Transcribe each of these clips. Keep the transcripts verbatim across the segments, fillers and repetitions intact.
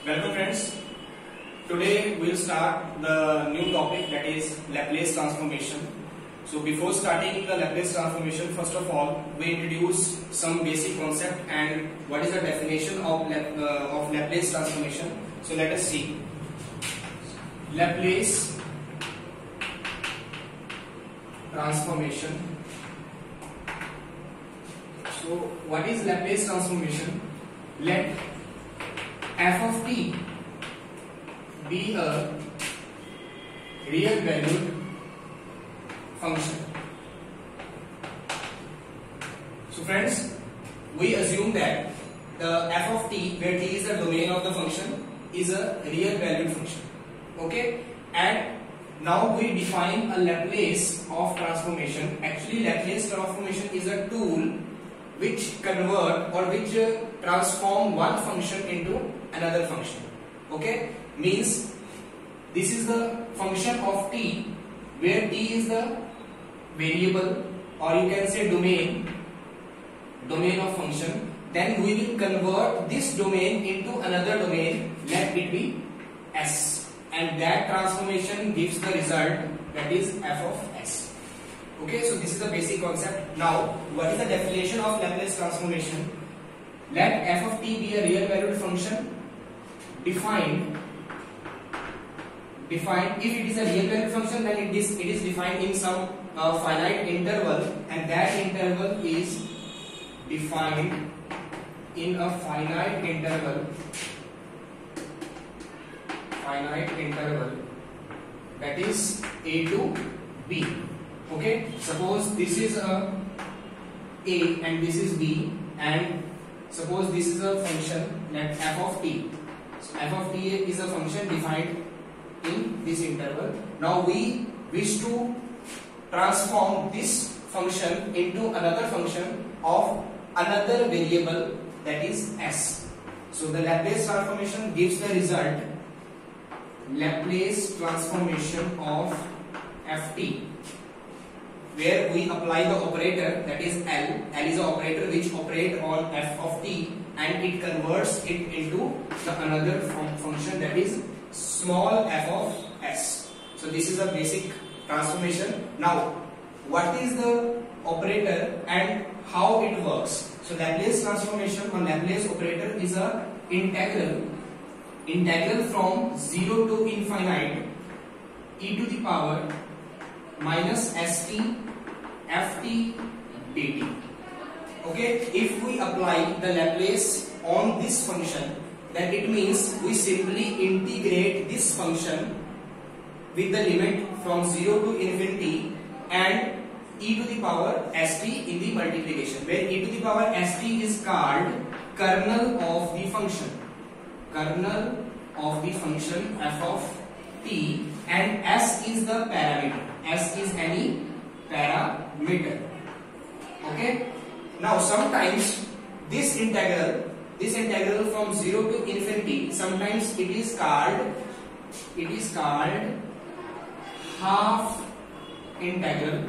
Welcome friends. Today we'll start the new topic, that is Laplace transformation. So before starting the Laplace transformation, first of all we introduce some basic concept and what is the definition of, Lap uh, of Laplace transformation. So let us see. Laplace transformation. So what is Laplace transformation? Let f of t be a real valued function. So friends, we assume that the f of t, where t is the domain of the function, is a real valued function. Okay, and now we define a Laplace of transformation. Actually, Laplace transformation is a tool which convert or which uh, transform one function into another function. Okay, means this is the function of t, where t is the variable, or you can say domain domain of function. Then we will convert this domain into another domain, let it be S, and that transformation gives the result, that is f of s. Okay, so this is the basic concept. Now, what is the definition of Laplace transformation? Let f of t be a real valued function defined defined if it is a real valued function, then it is it is defined in some uh, finite interval, and that interval is defined in a finite interval finite interval that is a to b. Okay, suppose this is a a and this is b, and suppose this is a function, let f of t. So f of t is a function defined in this interval. Now we wish to transform this function into another function of another variable, that is s. So the Laplace transformation gives the result Laplace transformation of ft, where we apply the operator, that is L. L is the operator which operate on f of t, and it converts it into the another fun function, that is small f of s. So this is a basic transformation. Now, what is the operator and how it works? So Laplace transformation or Laplace operator is a integral integral from zero to infinite e to the power minus st ft dt. Okay, if we apply the Laplace on this function, then it means we simply integrate this function with the limit from zero to infinity and e to the power st in the multiplication, where e to the power st is called kernel of the function kernel of the function f of t, and s is the parameter. S is any parameter. Okay, now sometimes this integral this integral from zero to infinity, sometimes it is called it is called half integral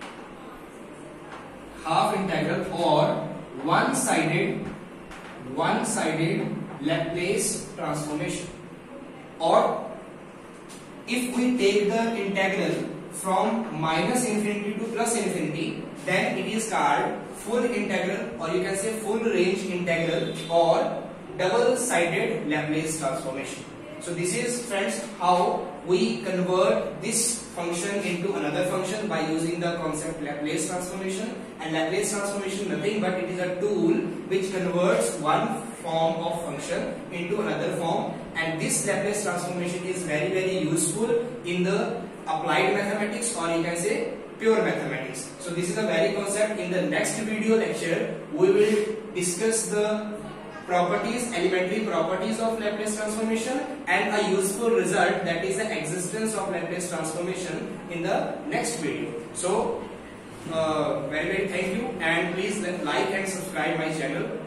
half integral or one-sided one-sided Laplace transformation. Or if we take the integral from minus infinity to plus infinity, then it is called full integral, or you can say full range integral, or double-sided Laplace transformation. So this is, friends, how we convert this function into another function by using the concept Laplace transformation. And Laplace transformation nothing but it is a tool which converts one form of function into another form, and this Laplace transformation is very very useful in the applied mathematics, or you can say pure mathematics. So this is a very concept. In the next video lecture we will discuss the properties, elementary properties of Laplace transformation, and a useful result, that is the existence of Laplace transformation, in the next video. So uh, very very thank you, and please like and subscribe my channel.